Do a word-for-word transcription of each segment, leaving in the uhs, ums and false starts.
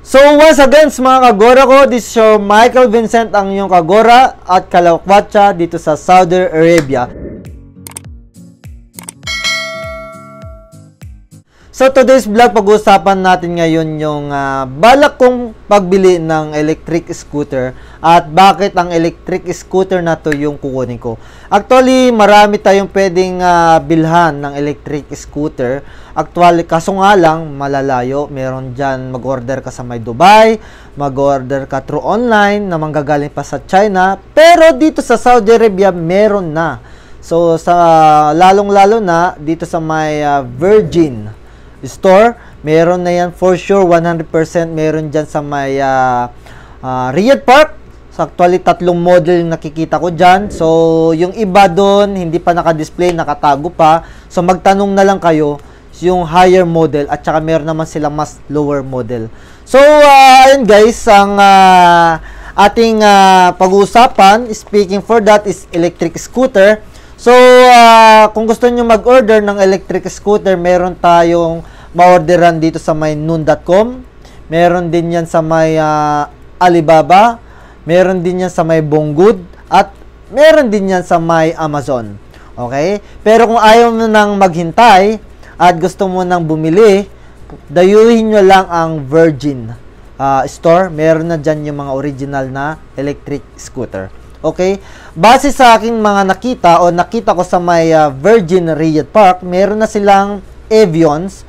So once again mga kagora ko, this is your Michael Vincent, ang inyong kagora at kalakwatsa dito sa Saudi Arabia. So today's vlog, pag-uusapan natin ngayon yung uh, balak kong pagbili ng electric scooter at bakit ang electric scooter na to yung kukunin ko. Actually, marami tayong pwedeng uh, bilhan ng electric scooter. Actually, kaso nga lang, malalayo. Meron dyan, mag-order ka sa may Dubai, mag-order ka through online na manggagaling pa sa China. Pero dito sa Saudi Arabia, meron na. So, sa lalong-lalo na, dito sa may uh, Virgin store, meron na yan for sure, one hundred percent meron dyan sa may uh, uh, Riyadh Park. So actually tatlong model nakikita ko dyan. So yung iba doon hindi pa naka-display, nakatago pa. So magtanong na lang kayo yung higher model at saka meron naman silang mas lower model. So uh, ayun guys, ang uh, ating uh, pag-uusapan, speaking for that, is electric scooter. So, uh, kung gusto nyo mag-order ng electric scooter, meron tayong ma-orderan dito sa may noon dot com. Meron din yan sa may uh, Alibaba. Meron din yan sa may Bonggood. At meron din yan sa may Amazon. Okay? Pero kung ayaw mo nang maghintay at gusto mo nang bumili, dayuhin nyo lang ang Virgin uh, store. Meron na dyan yung mga original na electric scooter. Okay? Base sa aking mga nakita o nakita ko sa may uh, Virgin Riyadh Park, meron na silang Avions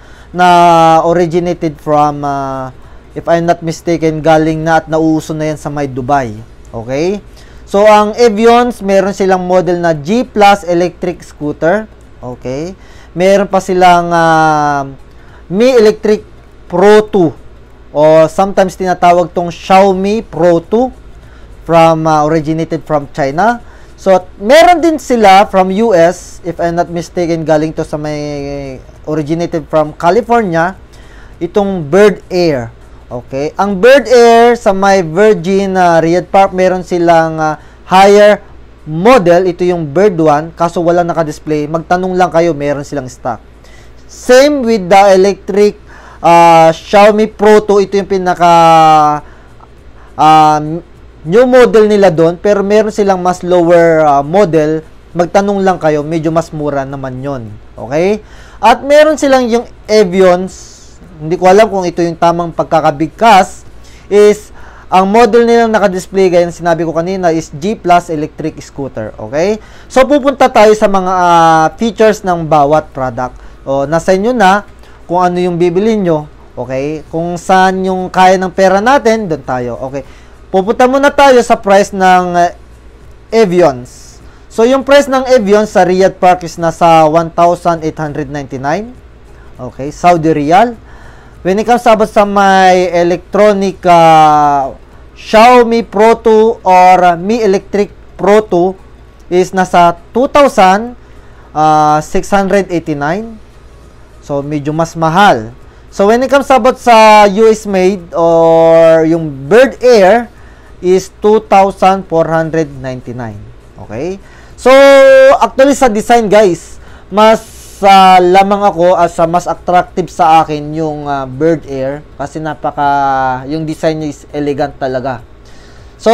na originated from, uh, if I'm not mistaken, galing na at nauuso na yan sa may Dubai. Okay? So, ang Avions, meron silang model na G Plus electric scooter. Okay? Meron pa silang uh, Mi Electric Pro two o sometimes tinatawag tong Xiaomi Pro two. From uh, originated from China. So meron din sila from U S, if I'm not mistaken, galing to sa may originated from California, itong Bird Air. Okay, ang Bird Air sa may Virgin uh, Riyadh Park, meron silang uh, higher model. Ito yung Bird one, kaso wala naka-display. Magtanong lang kayo, meron silang stock. Same with the electric uh, Xiaomi Pro two. Ito yung pinaka uh, new model nila doon, pero meron silang mas lower uh, model. Magtanong lang kayo, medyo mas mura naman yon. Okay? At meron silang yung Avions, hindi ko alam kung ito yung tamang pagkakabigkas, is ang model nilang naka-display, gaya ng sinabi ko kanina, is G Plus electric scooter. Okay? So pupunta tayo sa mga uh, features ng bawat product. O, nasa inyo na kung ano yung bibili nyo. Okay? Kung saan yung kaya ng pera natin, doon tayo. Okay? Pupunta muna tayo sa price ng uh, Avions. So, yung price ng Avions sa Riyadh Park is nasa one thousand eight hundred ninety-nine. Okay, Saudi Riyal. When it comes about sa may electronic uh, Xiaomi Pro two or uh, Mi Electric Pro two is nasa two thousand six hundred eighty-nine. So, medyo mas mahal. So, when it comes about sa U S made or yung Bird Air, is two thousand four hundred ninety-nine. Okay? So, actually sa design guys, mas uh, lamang ako as uh, mas attractive sa akin yung uh, Bird Air kasi napaka, yung design niya is elegant talaga. So,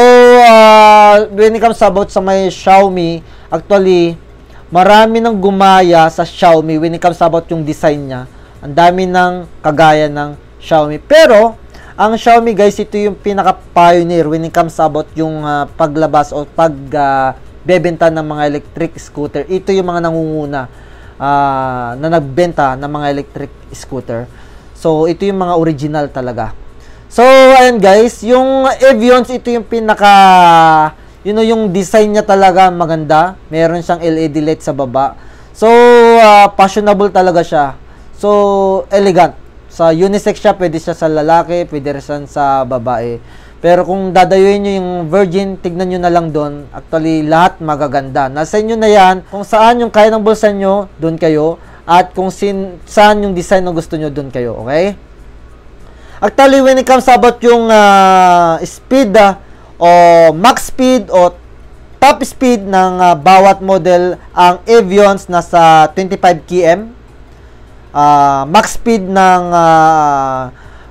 uh, when it comes about sa may Xiaomi, actually, marami nang gumaya sa Xiaomi when it comes about yung design niya. Ang dami ng kagaya ng Xiaomi. Pero, ang Xiaomi guys, ito yung pinaka-pioneer when it comes about yung uh, paglabas o pagbebenta uh, ng mga electric scooter. Ito yung mga nangunguna uh, na nagbenta ng mga electric scooter. So, ito yung mga original talaga. So, ayan guys, yung Avions, ito yung pinaka, you know, yung design niya talaga maganda. Meron siyang L E D light sa baba. So, uh, fashionable talaga siya. So, elegant. Sa unisex siya, pwede siya sa lalaki, pwede rin sa babae. Pero kung dadayuin nyo yung Virgin, tignan nyo na lang doon. Actually, lahat magaganda. Nasa inyo na yan. Kung saan yung kaya ng bulsa nyo, doon kayo. At kung sin saan yung design na gusto nyo, doon kayo. Okay? Actually, when it comes about yung uh, speed, uh, o max speed, o top speed ng uh, bawat model, ang Avions nasa twenty-five kilometers per hour. Uh, max speed ng uh,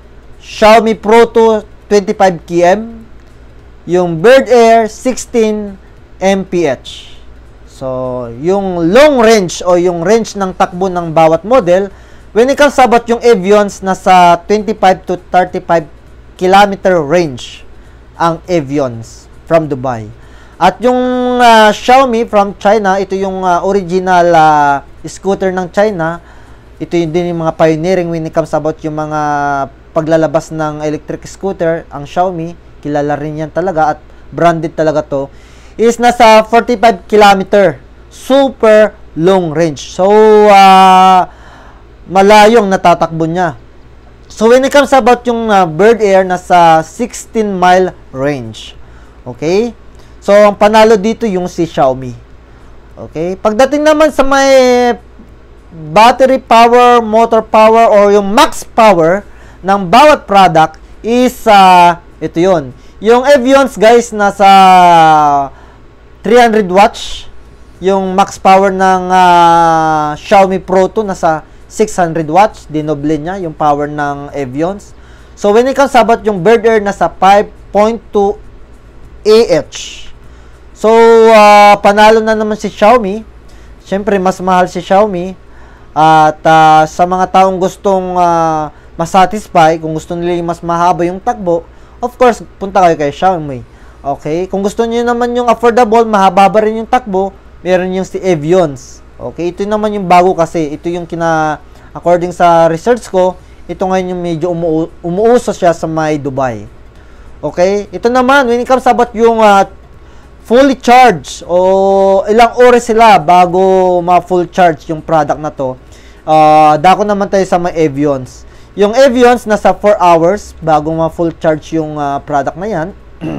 Xiaomi Pro two twenty-five kilometers, yung Bird Air sixteen miles per hour. So, yung long range o yung range ng takbo ng bawat model, when it comes about yung Avions, nasa twenty-five to thirty-five kilometer range ang Avions from Dubai. At yung uh, Xiaomi from China, ito yung uh, original uh, scooter ng China. Ito yung din yung mga pioneering when it comes about yung mga paglalabas ng electric scooter. Ang Xiaomi, kilala rin yan talaga at branded talaga to, is nasa forty-five kilometer. Super long range. So, uh, malayong natatakbo niya. So, when it comes about yung uh, Bird Air, nasa sixteen mile range. Okay? So, ang panalo dito yung si Xiaomi. Okay? Pagdating naman sa may battery power, motor power, or yung max power ng bawat product is, uh, ito yun. Yung Avions, guys, nasa three hundred watts. Yung max power ng uh, Xiaomi Pro two, nasa six hundred watts. Dinoble niya yung power ng Avions. So, when it comes about yung Bird Air, nasa five point two amperes. So, uh, panalo na naman si Xiaomi. Siyempre, mas mahal si Xiaomi. At uh, sa mga taong gustong uh, masatisfy, kung gusto nila yung mas mahaba yung takbo, of course, punta kayo kay Xiaomi. Okay? Kung gusto niyo naman yung affordable, mahaba rin yung takbo, meron yung si Avions. Okay? Ito naman yung bago kasi. Ito yung kina, according sa research ko, ito ngayon yung medyo umu umuuso siya sa may Dubai. Okay? Ito naman, when it comes about yung uh, fully charged o ilang oras sila bago ma-full charge yung product na to. Uh, dako naman tayo sa mga Avions. Yung Avions nasa four hours bago ma-full charge yung uh, product na yan.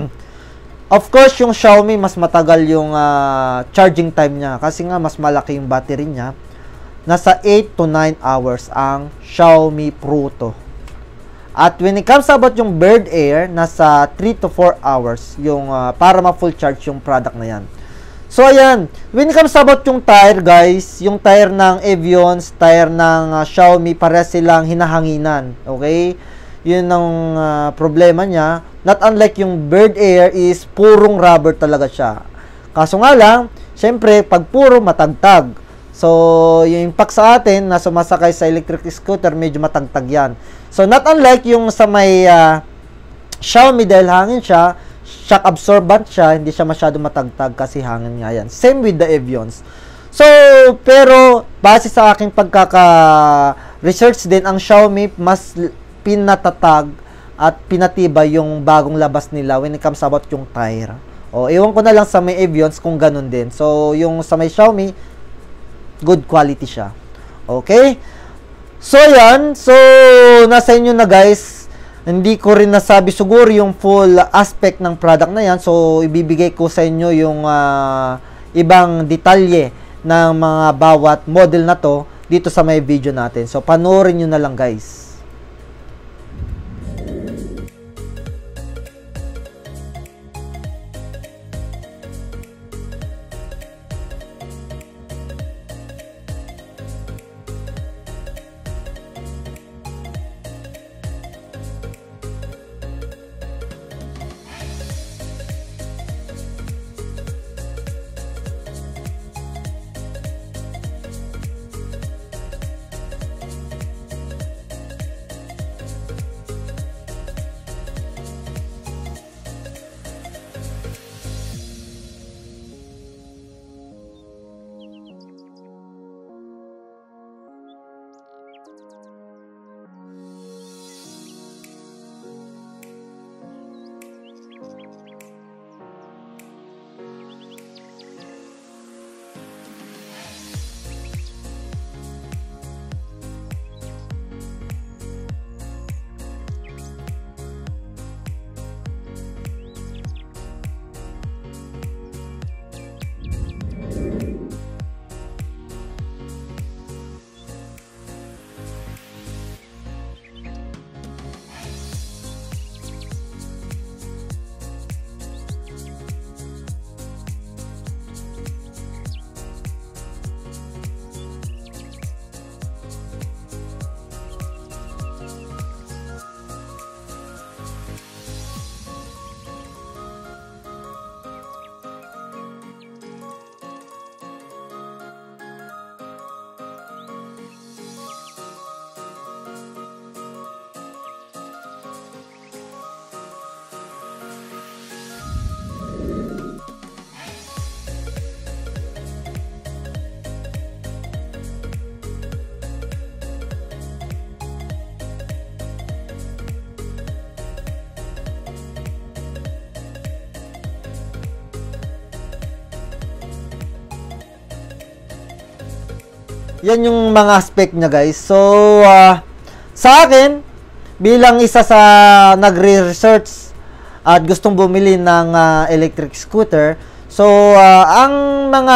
Of course, yung Xiaomi mas matagal yung uh, charging time niya kasi nga mas malaki yung battery niya. Nasa eight to nine hours ang Xiaomi Pro two. At when it comes about yung Bird Air, nasa three to four hours yung uh, para ma-full charge yung product na yan. So, ayan. When it comes about yung tire, guys, yung tire ng Avions, tire ng uh, Xiaomi, para silang hinahanginan. Okay? Yun ang uh, problema niya. Not unlike yung Bird Air is purong rubber talaga siya. Kaso nga lang, syempre, pag puro, matagtag. So, yung impact sa atin na sumasakay sa electric scooter, medyo matagtag yan. So, not unlike yung sa may uh, Xiaomi, dahil hangin siya, shock absorbent siya, hindi siya masyado matagtag kasi hangin nga yan. Same with the Avions. So, pero, base sa aking pagkaka-research din, ang Xiaomi mas pinatatag at pinatibay yung bagong labas nila when it comes about yung tire. O, ewan ko na lang sa may Avions kung ganun din. So, yung sa may Xiaomi, good quality siya. Okay? So, yan. So, nasa inyo na, guys. Hindi ko rin nasabi siguro yung full aspect ng product na yan. So, ibibigay ko sa inyo yung uh, ibang detalye ng mga bawat model na to dito sa may video natin. So, panoorin nyo na lang, guys. yan yung mga aspect niya, guys. So, uh, sa akin, bilang isa sa nagre-research at gustong bumili ng uh, electric scooter, so, uh, ang mga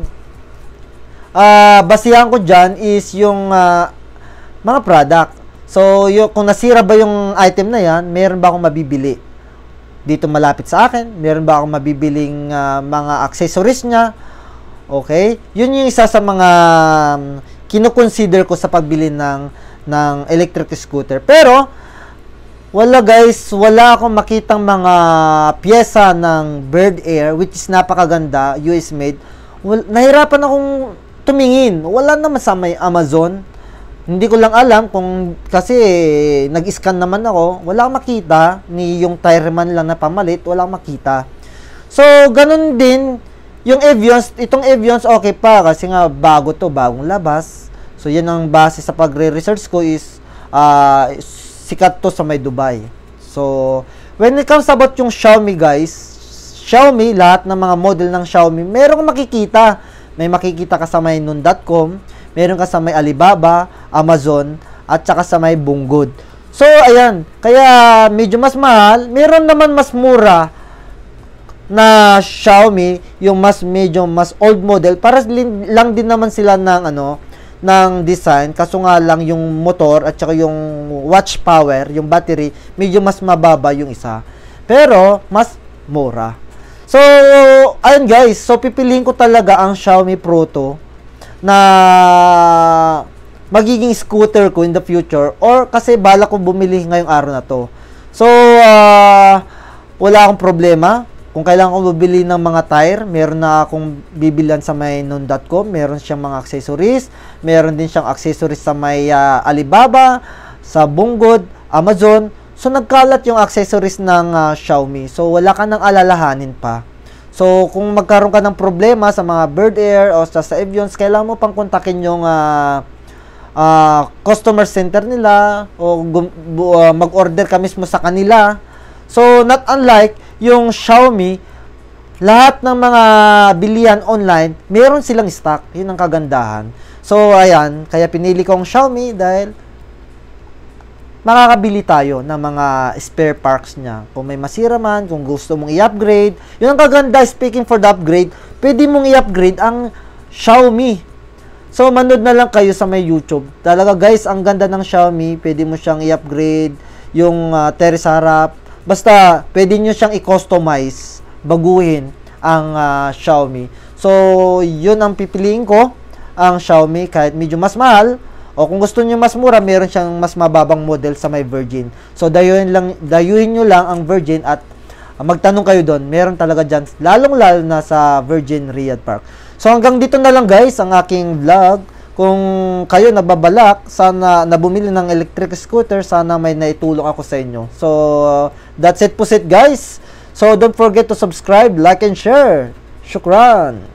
uh, basihan ko dyan is yung uh, mga product. So, yung, kung nasira ba yung item na yan, meron ba akong mabibili dito malapit sa akin? Meron ba akong mabibiling uh, mga accessories niya? Okay? Yun yung isa sa mga um, kino-consider ko sa pagbili ng, ng electric scooter. Pero, wala guys, wala akong makitang mga pyesa ng Bird Air, which is napakaganda, U S made. Well, nahirapan akong tumingin. Wala naman sa may Amazon. Hindi ko lang alam kung kasi nag-scan naman ako, wala akong makita, ni yung Tireman lang na pamalit, wala akong makita. So, ganun din, yung Evians, itong Evians okay pa kasi nga bago to, bagong labas. So, yan ang base sa pagre-research ko is uh, sikat to sa may Dubai. So, when it comes about yung Xiaomi guys, Xiaomi, lahat ng mga model ng Xiaomi, merong makikita. May makikita ka sa may noon dot com, meron ka sa may Alibaba, Amazon, at saka sa may Bunggod. So, ayan. Kaya, medyo mas mahal. Meron naman mas mura na Xiaomi, yung mas medyo mas old model. Para lang din naman sila ng, ano, ng design. Kaso nga lang yung motor at saka yung watch power, yung battery, medyo mas mababa yung isa. Pero, mas mura. So, ayun guys. So, pipiliin ko talaga ang Xiaomi Proto na magiging scooter ko in the future or kasi bala ko bumili ngayong araw na to. So, uh, wala akong problema. Kung kailangan ko bumili ng mga tire, meron na akong bibilihan sa may noon dot com. Meron siyang mga accessories. Meron din siyang accessories sa may uh, Alibaba, sa Bunggod, Amazon. So, nagkalat yung accessories ng uh, Xiaomi. So, wala ka nang alalahanin pa. So, kung magkaroon ka ng problema sa mga Bird Air o sa, sa Evians, kailangan mo pang kontakin yung uh, uh, customer center nila o uh, mag-order ka mismo sa kanila. So, not unlike yung Xiaomi, lahat ng mga bilihan online, meron silang stock. Yun ang kagandahan. So, ayan, kaya pinili ko ang Xiaomi dahil makakabili tayo ng mga spare parts niya. Kung may masira man, kung gusto mong i-upgrade. Yun ang kaganda, speaking for the upgrade, pwede mong i-upgrade ang Xiaomi. So, manood na lang kayo sa may YouTube. Talaga guys, ang ganda ng Xiaomi. Pwede mo siyang i-upgrade. Yung uh, terrace harap. Basta, pwede nyo siyang i-customize. Baguhin ang uh, Xiaomi. So, yun ang pipiliin ko. Ang Xiaomi, kahit medyo mas mahal. O kung gusto niyo mas mura, meron siyang mas mababang model sa may Virgin. So, dayuhin, lang, dayuhin nyo lang ang Virgin at uh, magtanong kayo doon. Meron talaga dyan, lalong-lalo na sa Virgin Riyadh Park. So, hanggang dito na lang guys, ang aking vlog. Kung kayo nababalak, sana nabumili ng electric scooter, sana may naitulong ako sa inyo. So, uh, that's it po it guys. So, don't forget to subscribe, like, and share. Shukran!